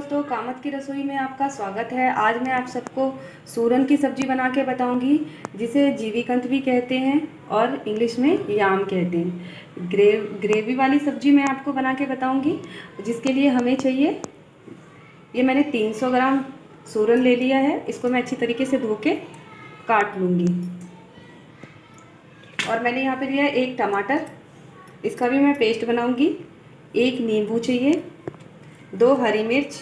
दोस्तों, कामत की रसोई में आपका स्वागत है। आज मैं आप सबको सूरन की सब्ज़ी बना के बताऊंगी, जिसे जीवीकंद भी कहते हैं और इंग्लिश में याम कहते हैं। ग्रेवी वाली सब्ज़ी मैं आपको बना के बताऊंगी, जिसके लिए हमें चाहिए, ये मैंने 300 ग्राम सूरन ले लिया है। इसको मैं अच्छी तरीके से धो के काट लूँगी। और मैंने यहाँ पे लिया है 1 टमाटर, इसका भी मैं पेस्ट बनाऊँगी। 1 नींबू चाहिए, 2 हरी मिर्च,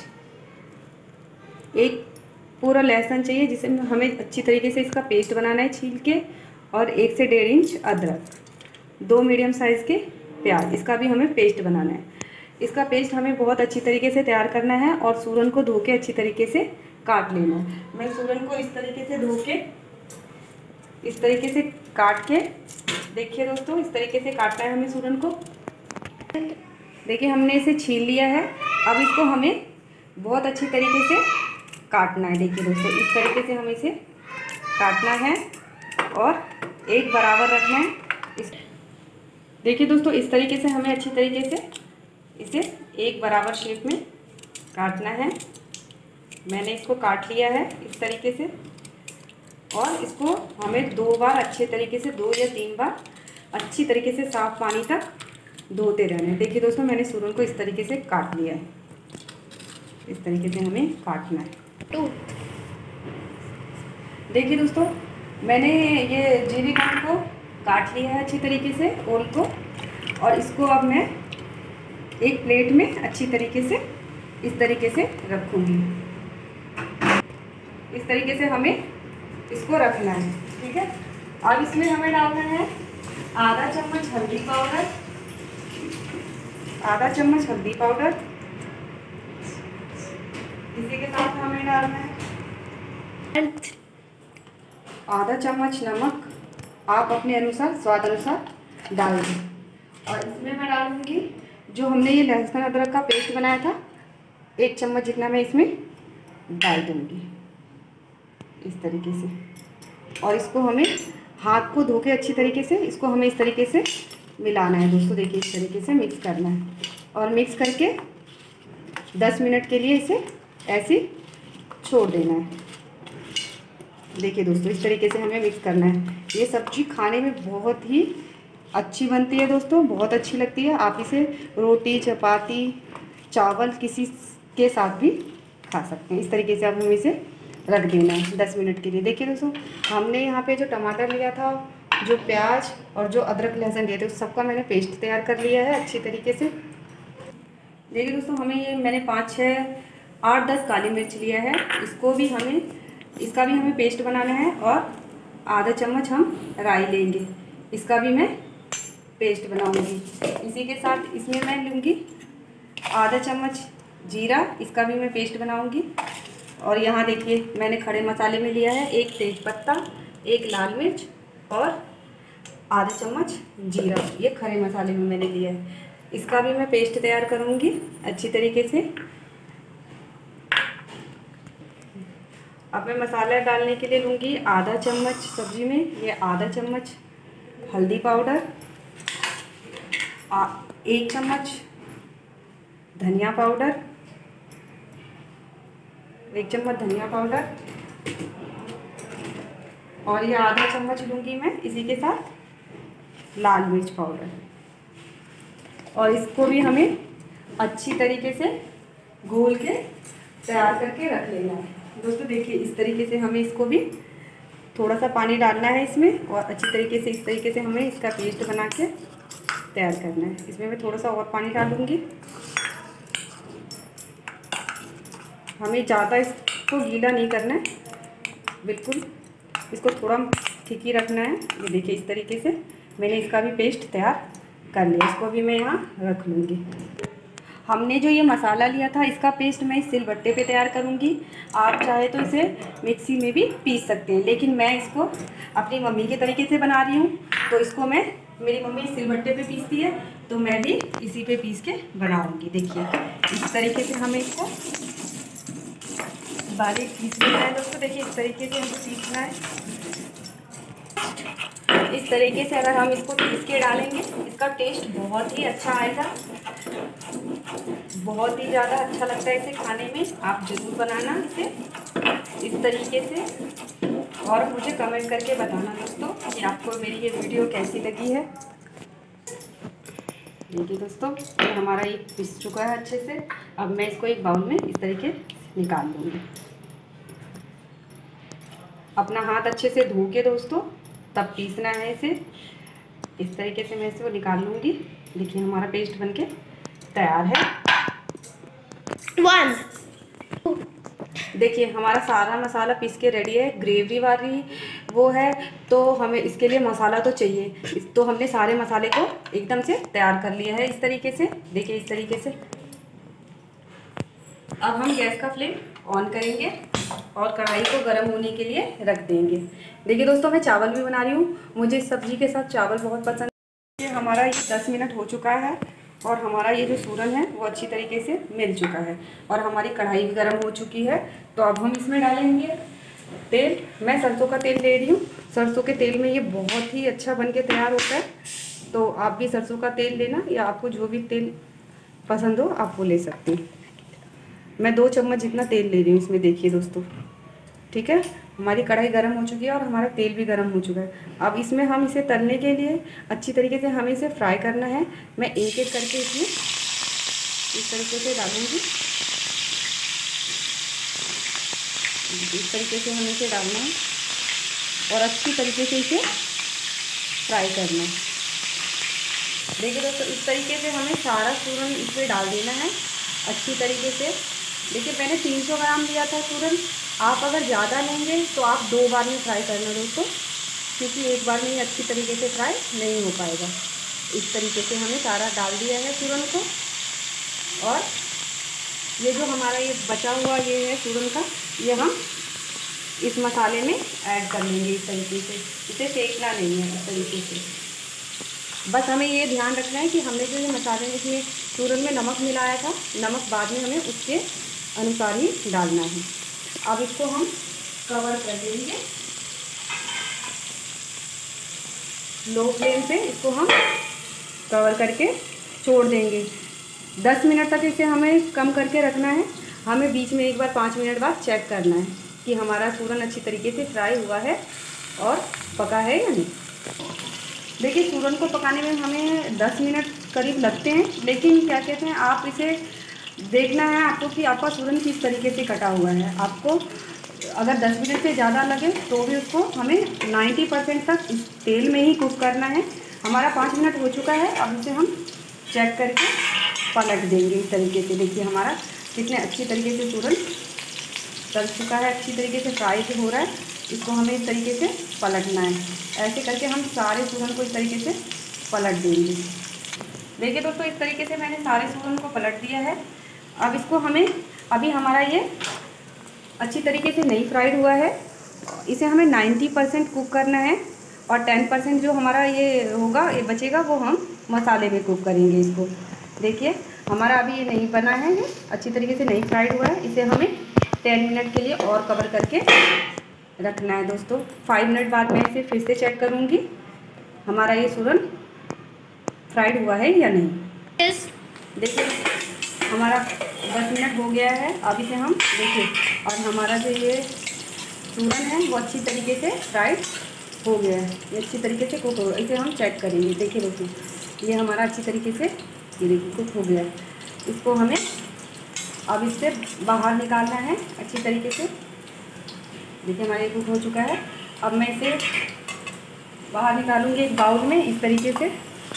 1 पूरा लहसुन चाहिए, जिसे हमें अच्छी तरीके से इसका पेस्ट बनाना है छील के, और 1 से 1.5 इंच अदरक, 2 मीडियम साइज़ के प्याज, इसका भी हमें पेस्ट बनाना है। इसका पेस्ट हमें बहुत अच्छी तरीके से तैयार करना है और सूरन को धो के अच्छी तरीके से काट लेना है। मैं सूरन को इस तरीके से धो के इस तरीके से काट के, देखिए दोस्तों, इस तरीके से काटना है हमें सूरन को। देखिए हमने इसे छील लिया है। अब इसको हमें बहुत अच्छी तरीके से काटना है। देखिए दोस्तों, इस तरीके से हमें इसे काटना है और एक बराबर रखना है। देखिए दोस्तों, इस तरीके से हमें अच्छी तरीके से इसे एक बराबर शेप में काटना है। मैंने इसको काट लिया है इस तरीके से, और इसको हमें 2 बार अच्छे तरीके से, 2 या 3 बार अच्छी तरीके से साफ पानी तक धोते रहना है। देखिए दोस्तों, मैंने सूरन को इस तरीके से काट लिया है। इस तरीके से हमें काटना है। देखिए दोस्तों, मैंने ये जीवीकंद को काट लिया है अच्छी तरीके से, ओल को, और इसको अब मैं एक प्लेट में अच्छी तरीके से इस तरीके से रखूँगी। इस तरीके से हमें इसको रखना है, ठीक है। अब इसमें हमें डालना है आधा चम्मच हल्दी पाउडर, आधा चम्मच हल्दी पाउडर। इसी के साथ हमें डालना है आधा चम्मच नमक, आप अपने अनुसार, स्वाद अनुसार डाल दें। और इसमें मैं डालूंगी जो हमने ये लहसुन अदरक का पेस्ट बनाया था, 1 चम्मच जितना मैं इसमें डाल दूंगी इस तरीके से। और इसको हमें हाथ को धो के अच्छी तरीके से इसको हमें इस तरीके से मिलाना है दोस्तों। देखिए, इस तरीके से मिक्स करना है और मिक्स करके 10 मिनट के लिए इसे ऐसे छोड़ देना है। देखिए दोस्तों, इस तरीके से हमें मिक्स करना है। ये सब्ज़ी खाने में बहुत ही अच्छी बनती है दोस्तों, बहुत अच्छी लगती है। आप इसे रोटी, चपाती, चावल किसी के साथ भी खा सकते हैं। इस तरीके से अब हमें इसे रख देना है 10 मिनट के लिए। देखिए दोस्तों, हमने यहाँ पे जो टमाटर लिया था, जो प्याज और जो अदरक लहसुन लिए थे, उस सबका मैंने पेस्ट तैयार कर लिया है अच्छी तरीके से। देखिए दोस्तों, हमें ये मैंने 5, 6, 8, 10 काली मिर्च लिया है। इसका भी हमें पेस्ट बनाना है। और आधा चम्मच हम राई लेंगे, इसका भी मैं पेस्ट बनाऊंगी। इसी के साथ इसमें मैं लूँगी आधा चम्मच जीरा, इसका भी मैं पेस्ट बनाऊंगी। और यहाँ देखिए, मैंने खड़े मसाले में लिया है 1 तेज़पत्ता, 1 लाल मिर्च और आधा चम्मच जीरा, ये खड़े मसाले में मैंने लिया है। इसका भी मैं पेस्ट तैयार करूँगी अच्छी तरीके से। अब मैं मसाला डालने के लिए लूँगी आधा चम्मच सब्जी में, ये आधा चम्मच हल्दी पाउडर, 1 चम्मच धनिया पाउडर, 1 चम्मच धनिया पाउडर, और ये आधा चम्मच लूँगी मैं इसी के साथ लाल मिर्च पाउडर। और इसको भी हमें अच्छी तरीके से घोल के तैयार करके रख लेना है दोस्तों। देखिए, इस तरीके से हमें इसको भी थोड़ा सा पानी डालना है इसमें, और अच्छी तरीके से इस तरीके से हमें इसका पेस्ट बना के तैयार करना है। इसमें मैं थोड़ा सा और पानी डालूँगी। हमें ज़्यादा इसको गीला नहीं करना है, बिल्कुल इसको थोड़ा ठीक ही रखना है। ये देखिए, इस तरीके से मैंने इसका भी पेस्ट तैयार कर लिया। इसको भी मैं यहाँ रख लूँगी। हमने जो ये मसाला लिया था, इसका पेस्ट मैं इस सिलबट्टे पे तैयार करूँगी। आप चाहे तो इसे मिक्सी में भी पीस सकते हैं, लेकिन मैं इसको अपनी मम्मी के तरीके से बना रही हूँ। तो इसको मेरी मम्मी सिलबट्टे पे पीसती है, तो मैं भी इसी पे पीस के बनाऊँगी। देखिए, इस तरीके से हमें इसको बारीक पीस लेना है दोस्तों। देखिए, इस तरीके से हमको पीसना है। इस तरीके से अगर हम इसको पीस के डालेंगे, इसका टेस्ट बहुत ही अच्छा आएगा। बहुत ही ज़्यादा अच्छा लगता है इसे खाने में। आप ज़रूर बनाना इसे इस तरीके से और मुझे कमेंट करके बताना दोस्तों कि आपको मेरी ये वीडियो कैसी लगी है। देखिए दोस्तों, ये हमारा ये पिस चुका है अच्छे से। अब मैं इसको एक बाउल में इस तरीके निकाल लूँगी। अपना हाथ अच्छे से धो के दोस्तों तब पीसना है इसे। इस तरीके से मैं इसे वो निकाल लूँगी। देखिए हमारा पेस्ट बनके तैयार है। 1 देखिए हमारा सारा मसाला पीस के रेडी है। ग्रेवी वाली वो है तो हमें इसके लिए मसाला तो चाहिए। तो हमने सारे मसाले को एकदम से तैयार कर लिया है इस तरीके से। देखिए इस तरीके से। अब हम गैस का फ्लेम ऑन करेंगे और कढ़ाई को गर्म होने के लिए रख देंगे। देखिए दोस्तों, मैं चावल भी बना रही हूँ। मुझे इस सब्ज़ी के साथ चावल बहुत पसंद है। ये हमारा 10 मिनट हो चुका है और हमारा ये जो सूरन है वो अच्छी तरीके से मिल चुका है और हमारी कढ़ाई भी गर्म हो चुकी है। तो अब हम इसमें डालेंगे तेल। मैं सरसों का तेल ले रही हूँ। सरसों के तेल में ये बहुत ही अच्छा बन के तैयार होता है। तो आप भी सरसों का तेल लेना या आपको जो भी तेल पसंद हो आप वो ले सकते हैं। मैं 2 चम्मच जितना तेल ले रही हूँ इसमें। देखिए दोस्तों, ठीक है। हमारी कढ़ाई गर्म हो चुकी है और हमारा तेल भी गर्म हो चुका है। अब इसमें हम इसे तलने के लिए अच्छी तरीके से हमें इसे फ्राई करना है। मैं एक एक करके इसमें इस तरीके से डालूंगी। इस तरीके से हमें इसे डालना है और अच्छी तरीके से इसे फ्राई करना है। देखिए दोस्तों, इस तरीके से हमें सारा सूरन इसमें डाल देना है अच्छी तरीके से। देखिए मैंने 300 ग्राम लिया था सूरन। आप अगर ज़्यादा लेंगे तो आप 2 बार में फ्राई करना दोस्तों, क्योंकि एक बार में ही अच्छी तरीके से फ्राई नहीं हो पाएगा। इस तरीके से हमने सारा डाल दिया है सूरन को और ये जो हमारा ये बचा हुआ ये है सूरन का, ये हम इस मसाले में ऐड कर लेंगे इस तरीके से। इसे सेकना नहीं है इस तरीके से। बस हमें ये ध्यान रखना है कि हमने जो ये मसाले में इसमें सूरन में नमक मिलाया था, नमक बाद में हमें उसके अनुसार ही डालना है। अब इसको हम कवर कर देंगे लो फ्लेम पे। इसको हम कवर करके छोड़ देंगे 10 मिनट तक। इसे हमें कम करके रखना है। हमें बीच में एक बार 5 मिनट बाद चेक करना है कि हमारा सूरन अच्छी तरीके से फ्राई हुआ है और पका है या नहीं। देखिए सूरन को पकाने में हमें 10 मिनट करीब लगते हैं, लेकिन क्या कहते हैं, आप इसे देखना है आपको कि आपका सूरन किस तरीके से कटा हुआ है। आपको अगर 10 मिनट से ज़्यादा लगे तो भी उसको हमें 90% तक इस तेल में ही कुक करना है। हमारा 5 मिनट हो चुका है। अब इसे हम चेक करके पलट देंगे इस तरीके से। देखिए हमारा कितने अच्छी तरीके से सूरन तल चुका है, अच्छी तरीके से फ्राई हो रहा है। इसको हमें इस तरीके से पलटना है। ऐसे करके हम सारे सूरन को इस तरीके से पलट देंगे। देखिए दोस्तों, इस तरीके से मैंने सारे सूरन को पलट दिया है। अब इसको हमें, अभी हमारा ये अच्छी तरीके से नहीं फ्राइड हुआ है, इसे हमें 90% कुक करना है और 10% जो हमारा ये होगा, ये बचेगा, वो हम मसाले में कुक करेंगे इसको। देखिए हमारा अभी ये नहीं बना है, अच्छी तरीके से नहीं फ्राइड हुआ है। इसे हमें 10 मिनट के लिए और कवर करके रखना है दोस्तों। 5 मिनट बाद मैं इसे फिर से चेक करूँगी हमारा ये सूरन फ्राइड हुआ है या नहीं। देखिए हमारा 10 मिनट हो गया है। अब इसे हम देखिए, और हमारा जो ये सूरन है वो अच्छी तरीके से फ्राइड हो गया है। ये अच्छी तरीके से कुक हो गया। इसे हम चेक करेंगे। देखिए दोस्तों, ये हमारा अच्छी तरीके से ये देखिए कुक हो गया है। इसको हमें अब इससे बाहर निकालना है अच्छी तरीके से। देखिए हमारा ये कुक हो चुका है। अब मैं इसे बाहर निकालूंगी एक बाउल में इस तरीके से।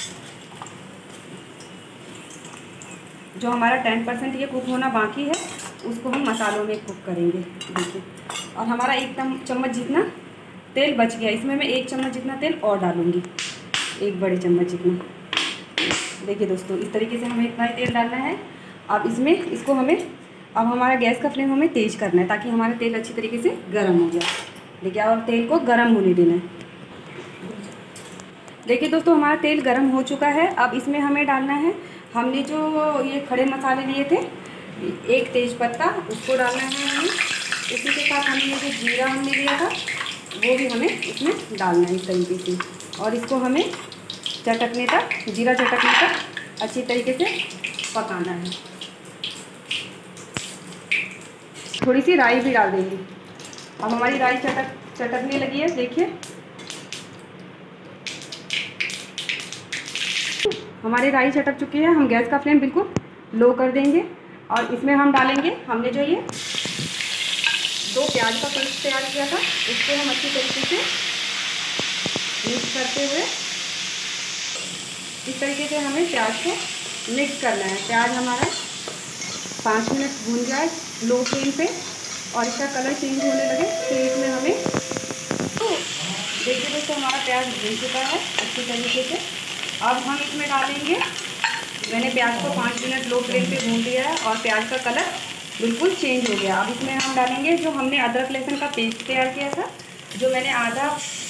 जो हमारा 10% ये कुक होना बाकी है उसको हम मसालों में कुक करेंगे। देखिए, और हमारा 1 चम्मच जितना तेल बच गया। इसमें मैं 1 चम्मच जितना तेल और डालूंगी, 1 बड़े चम्मच जितना। देखिए दोस्तों, इस तरीके से हमें इतना ही तेल डालना है। अब इसमें इसको हमें, अब हमारा गैस का फ्लेम हमें तेज़ करना है ताकि हमारा तेल अच्छी तरीके से गर्म हो जाए। देखिए, और तेल को गर्म होने देना है। देखिए दोस्तों, हमारा तेल गर्म हो चुका है। अब इसमें हमें डालना है, हमने जो ये खड़े मसाले लिए थे, 1 तेज पत्ता उसको डालना है हमें। इसी के साथ हमने ये जो जीरा हमने लिया था वो भी हमें इसमें डालना है इस तरीके से। और इसको हमें चटकने तक, जीरा चटकने तक अच्छी तरीके से पकाना है। थोड़ी सी राई भी डाल देंगे। अब हमारी राई चटकने लगी है, देखिए हमारी राई चटक चुकी है। हम गैस का फ्लेम बिल्कुल लो कर देंगे और इसमें हम डालेंगे हमने जो ये 2 प्याज का पेस्ट तैयार किया था, इसको हम अच्छी तरीके से मिक्स करते हुए इस तरीके से हमें प्याज को मिक्स करना है। प्याज हमारा 5 मिनट भून जाए लो फ्लेम पे और इसका कलर चेंज होने लगे, फिर इसमें हमें देखिए दोस्तों हमारा प्याज भून चुका है अच्छी तरीके से। अब हम इसमें डालेंगे, मैंने प्याज को 5 मिनट लो फ्लेम पे भून लिया है और प्याज का कलर बिल्कुल चेंज हो गया। अब इसमें हम डालेंगे जो हमने अदरक लहसुन का पेस्ट तैयार किया था, जो मैंने आधा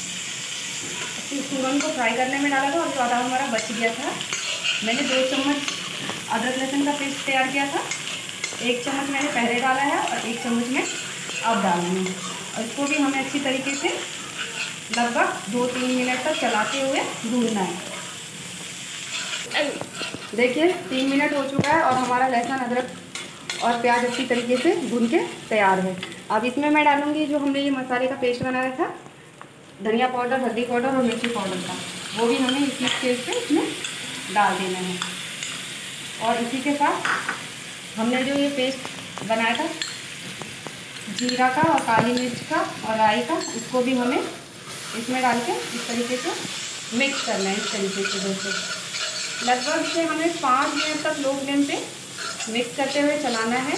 सूरन को फ्राई करने में डाला था और जो आधा हमारा बच गया था। मैंने 2 चम्मच अदरक लहसुन का पेस्ट तैयार किया था, 1 चम्मच मैंने पहले डाला है और 1 चम्मच में अब डालूँगी। और इसको भी हमें अच्छी तरीके से लगभग 2-3 मिनट तक चलाते हुए भूनना है। देखिए 3 मिनट हो चुका है और हमारा लहसुन अदरक और प्याज अच्छी तरीके से भून के तैयार है। अब इसमें मैं डालूँगी जो हमने ये मसाले का पेस्ट बनाया था, धनिया पाउडर, हल्दी पाउडर और मिर्ची पाउडर का, वो भी हमें इसी स्टेज पे इसमें डाल देना है। और इसी के साथ हमने जो ये पेस्ट बनाया था जीरा का और काली मिर्च का और राई का, इसको भी हमें इसमें डाल के इस तरीके से मिक्स करना है। इस तरीके से दोस्तों लगभग इसे हमें 5 मिनट तक लो फ्लेम पे मिक्स करते हुए चलाना है।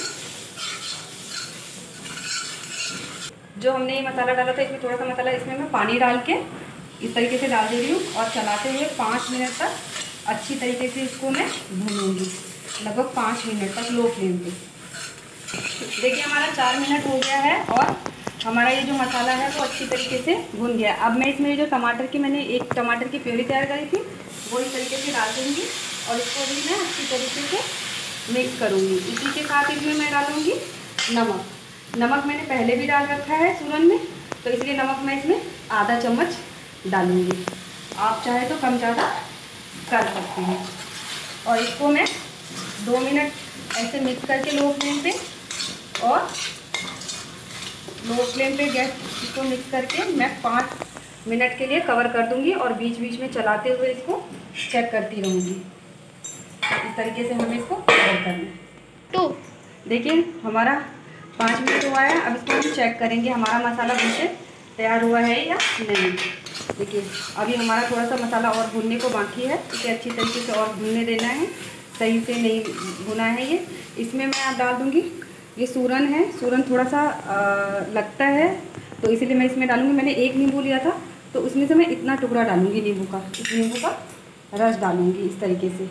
जो हमने ये मसाला डाला था इसमें थोड़ा सा मसाला इसमें मैं पानी डाल के इस तरीके से डाल दे रही हूँ और चलाते हुए 5 मिनट तक अच्छी तरीके से इसको मैं भूनूंगी, लगभग 5 मिनट तक लो फ्लेम पे। देखिए हमारा 4 मिनट हो गया है और हमारा ये जो मसाला है वो अच्छी तरीके से भुन गया। अब मैं इसमें जो टमाटर की मैंने 1 टमाटर की प्यूरी तैयार करी थी वो इस तरीके से डाल दूँगी और इसको भी मैं अच्छी तरीके से मिक्स करूँगी। इसी के साथ इसमें मैं डालूँगी नमक मैंने पहले भी डाल रखा है सूरन में, तो इसलिए नमक मैं इसमें आधा चम्मच डालूँगी। आप चाहे तो कम ज़्यादा कर सकते हैं। और इसको मैं 2 मिनट ऐसे मिक्स करके लो फ्लेम पे और लो फ्लेम पे गैस इसको मिक्स करके मैं 5 मिनट के लिए कवर कर दूंगी और बीच बीच में चलाते हुए इसको चेक करती रहूँगी। इस तरीके से हमें इसको कवर करना है। तो देखिए हमारा 5 मिनट हुआ है। अब इसको हम चेक करेंगे हमारा मसाला भून के तैयार हुआ है या नहीं। देखिए अभी हमारा थोड़ा सा मसाला और भूनने को बाकी है, इसे अच्छी तरीके से और भूनने देना है, सही से नहीं भुना है ये। इसमें मैं डाल दूँगी ये सूरन है, सूरन थोड़ा सा लगता है तो इसीलिए मैं इसमें डालूँगी। मैंने 1 नींबू लिया था तो उसमें से मैं इतना टुकड़ा डालूँगी नींबू का, इस नींबू का रस डालूँगी इस तरीके से।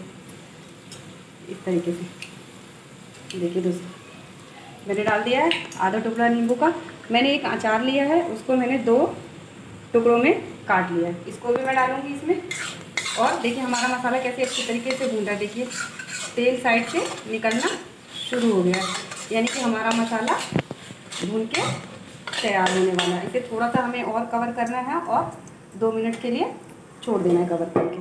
देखिए दोस्तों मैंने डाल दिया है आधा टुकड़ा नींबू का। मैंने एक अचार लिया है उसको मैंने 2 टुकड़ों में काट लिया है, इसको भी मैं डालूँगी इसमें। और देखिए हमारा मसाला कैसे अच्छी तरीके से भून रहा है। देखिए तेल साइड से निकलना शुरू हो गया है, यानी कि हमारा मसाला भून के तैयार होने वाला है। इसे थोड़ा सा हमें और कवर करना है और 2 मिनट के लिए छोड़ देना है कवर करके।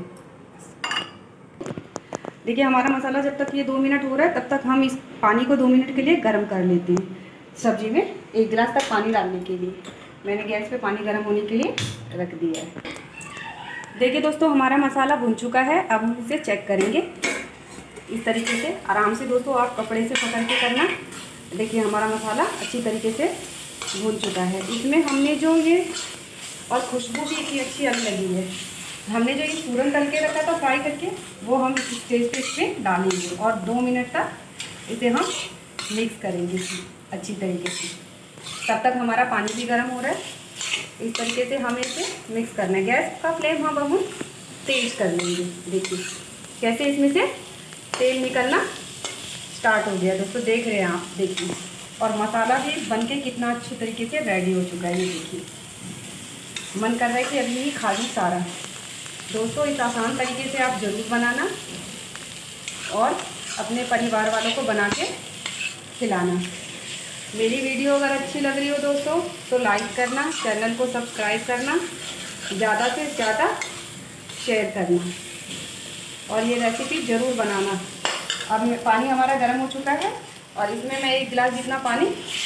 देखिए हमारा मसाला जब तक ये 2 मिनट हो रहा है तब तक हम इस पानी को 2 मिनट के लिए गर्म कर लेते हैं। सब्जी में 1 गिलास तक पानी डालने के लिए मैंने गैस पे पानी गर्म होने के लिए रख दिया है। देखिए दोस्तों हमारा मसाला भुन चुका है। अब हम इसे चेक करेंगे इस तरीके से। आराम से दोस्तों आप कपड़े से पकड़ के करना। देखिए हमारा मसाला अच्छी तरीके से भून चुका है। इसमें हमने जो ये और खुशबू भी इतनी अच्छी आने लगी है। हमने जो ये सूरन तल के रखा था फ्राई करके वो हम इस स्टेज पे इसमें डालेंगे और 2 मिनट तक इसे हम मिक्स करेंगे अच्छी तरीके से। तब तक हमारा पानी भी गर्म हो रहा है। इस तरीके से हमें इसे मिक्स करना है। गैस का फ्लेम हम तेज़ कर लेंगे। देखिए कैसे इसमें से तेल निकलना स्टार्ट हो गया दोस्तों, देख रहे हैं आप। देखिए और मसाला भी बनके कितना अच्छी तरीके से रेडी हो चुका है। ये देखिए मन कर रहा है कि अभी ही खा लूँ सारा। दोस्तों इस आसान तरीके से आप ज़रूर बनाना और अपने परिवार वालों को बना के खिलाना। मेरी वीडियो अगर अच्छी लग रही हो दोस्तों तो लाइक करना, चैनल को सब्सक्राइब करना, ज़्यादा से ज़्यादा शेयर करना और ये रेसिपी ज़रूर बनाना। अब पानी हमारा गर्म हो चुका है और इसमें मैं 1 गिलास जितना पानी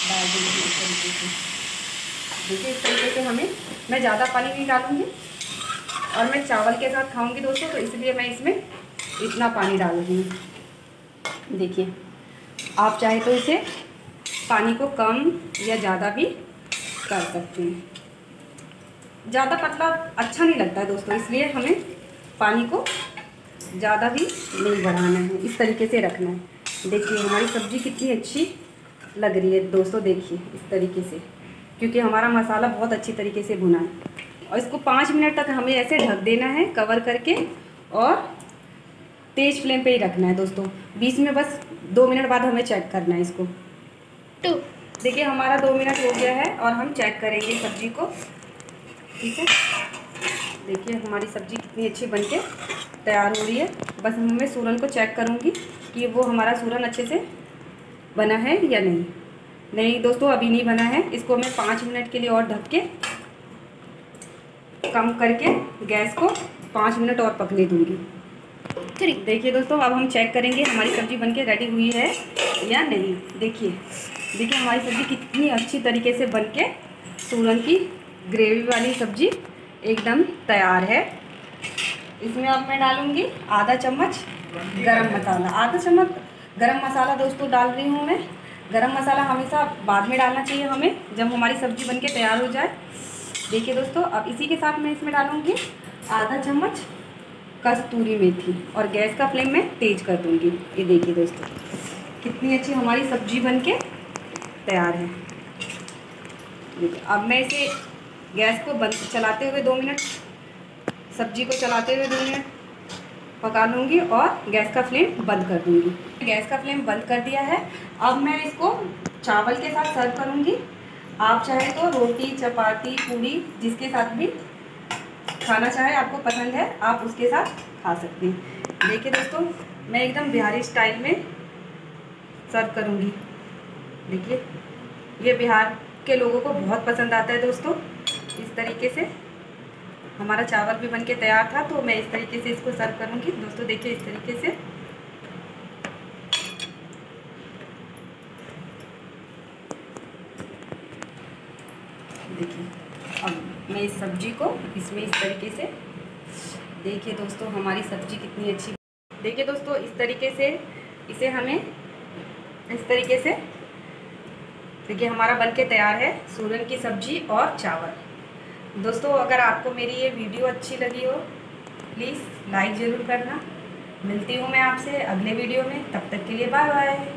डाल दूँगी इस तरीके से। देखिए इस तरीके से हमें, मैं ज़्यादा पानी नहीं डालूँगी और मैं चावल के साथ खाऊँगी दोस्तों, तो इसलिए मैं इसमें इतना पानी डाल रही हूँ। देखिए आप चाहे तो इसे पानी को कम या ज़्यादा भी कर सकते हैं। ज़्यादा पतला अच्छा नहीं लगता है दोस्तों, इसलिए हमें पानी को ज़्यादा भी नहीं बढ़ाना है, इस तरीके से रखना है। देखिए हमारी सब्ज़ी कितनी अच्छी लग रही है दोस्तों, देखिए इस तरीके से, क्योंकि हमारा मसाला बहुत अच्छी तरीके से भुना है। और इसको 5 मिनट तक हमें ऐसे ढक देना है कवर करके, और तेज़ फ्लेम पे ही रखना है दोस्तों। बीच में बस 2 मिनट बाद हमें चेक करना है इसको। तो देखिए हमारा 2 मिनट हो गया है और हम चेक करेंगे सब्ज़ी को, ठीक है। देखिए हमारी सब्ज़ी कितनी अच्छी बनके तैयार हो रही है। बस मैं सूरन को चेक करूँगी कि वो हमारा सूरन अच्छे से बना है या नहीं। नहीं दोस्तों अभी नहीं बना है, इसको मैं 5 मिनट के लिए और ढक के कम करके गैस को 5 मिनट और पकने दूँगी। देखिए दोस्तों अब हम चेक करेंगे हमारी सब्ज़ी बनके रेडी हुई है या नहीं। देखिए हमारी सब्ज़ी कितनी अच्छी तरीके से बनके सूरन की ग्रेवी वाली सब्ज़ी एकदम तैयार है। इसमें अब मैं डालूँगी आधा चम्मच गरम मसाला। आधा चम्मच गरम मसाला दोस्तों डाल रही हूँ मैं। गरम मसाला हमेशा बाद में डालना चाहिए हमें, जब हमारी सब्ज़ी बनके तैयार हो जाए। देखिए दोस्तों अब इसी के साथ मैं इसमें डालूँगी आधा चम्मच कस्तूरी मेथी, और गैस का फ्लेम मैं तेज़ कर दूँगी। ये देखिए दोस्तों कितनी अच्छी हमारी सब्ज़ी बनके तैयार है। देखिए अब मैं इसे गैस को बंद चलाते हुए 2 मिनट, सब्ज़ी को चलाते हुए 2 मिनट पका लूँगी और गैस का फ्लेम बंद कर दूँगी। गैस का फ्लेम बंद कर दिया है। अब मैं इसको चावल के साथ सर्व करूँगी। आप चाहे तो रोटी, चपाती, पूड़ी जिसके साथ भी खाना चाहे, आपको पसंद है, आप उसके साथ खा सकते हैं। देखिए दोस्तों मैं एकदम बिहारी स्टाइल में सर्व करूँगी। देखिए ये बिहार के लोगों को बहुत पसंद आता है दोस्तों। इस तरीके से हमारा चावल भी बनके तैयार था, तो मैं इस तरीके से इसको सर्व करूँगी दोस्तों। देखिए इस तरीके से। देखिए अब मैं इस सब्ज़ी को इसमें इस तरीके से, देखिए दोस्तों हमारी सब्ज़ी कितनी अच्छी। देखिए दोस्तों इस तरीके से इसे हमें इस तरीके से, देखिए हमारा बनके तैयार है सूरन की सब्ज़ी और चावल। दोस्तों अगर आपको मेरी ये वीडियो अच्छी लगी हो प्लीज़ लाइक ज़रूर करना। मिलती हूँ मैं आपसे अगले वीडियो में, तब तक के लिए बाय बाय।